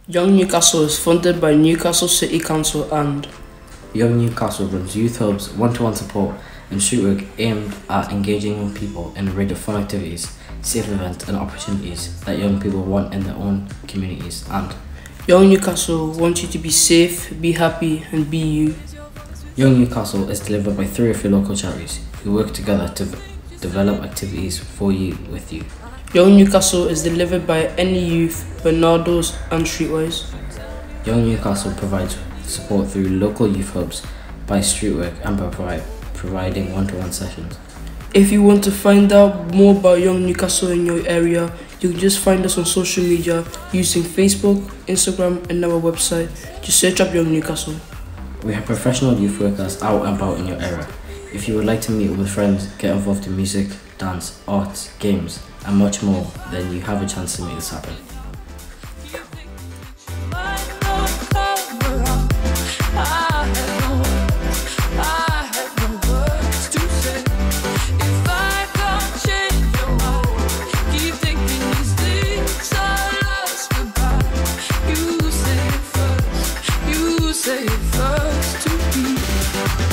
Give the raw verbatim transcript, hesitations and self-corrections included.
Young Newcastle is funded by Newcastle City Council and Young Newcastle runs youth hubs, one-to-one support and street work aimed at engaging young people in a range of fun activities, safe events and opportunities that young people want in their own communities. And Young Newcastle wants you to be safe, be happy and be you. Young Newcastle is delivered by three of your local charities who work together to v- develop activities for you, with you. Young Newcastle is delivered by any youth, Bernardos and Streetwise. Young Newcastle provides support through local youth hubs, by street work and by provide, providing one-to-one sessions. If you want to find out more about Young Newcastle in your area, you can just find us on social media using Facebook, Instagram and our website. Just search up Young Newcastle. We have professional youth workers out and about in your area. If you would like to meet with friends, get involved in music, dance, arts, games and much more, then you have a chance to make this happen. Say it first to be.